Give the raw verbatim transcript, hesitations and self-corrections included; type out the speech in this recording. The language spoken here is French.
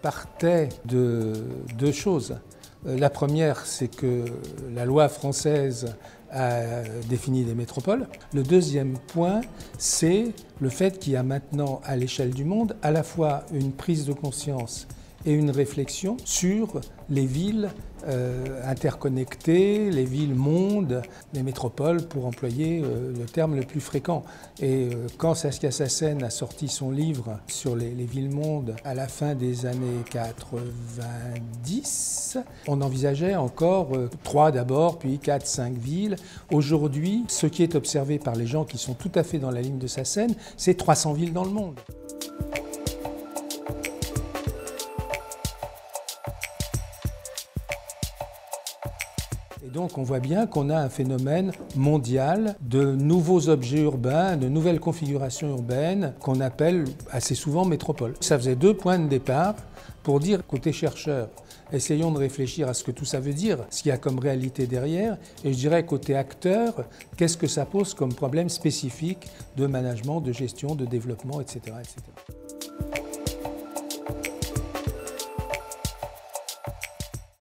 partait de deux choses. La première, c'est que la loi française a défini des métropoles. Le deuxième point, c'est le fait qu'il y a maintenant, à l'échelle du monde, à la fois une prise de conscience et une réflexion sur les villes euh, interconnectées, les villes-mondes, les métropoles, pour employer euh, le terme le plus fréquent. Et euh, quand Saskia Sassen a sorti son livre sur les, les villes-mondes à la fin des années quatre-vingt-dix, on envisageait encore euh, trois d'abord, puis quatre, cinq villes. Aujourd'hui, ce qui est observé par les gens qui sont tout à fait dans la ligne de Sassen, c'est trois cents villes dans le monde. Et donc on voit bien qu'on a un phénomène mondial de nouveaux objets urbains, de nouvelles configurations urbaines qu'on appelle assez souvent métropoles. Ça faisait deux points de départ pour dire, côté chercheur, essayons de réfléchir à ce que tout ça veut dire, ce qu'il y a comme réalité derrière, et je dirais côté acteur, qu'est-ce que ça pose comme problème spécifique de management, de gestion, de développement, et cetera, et cetera.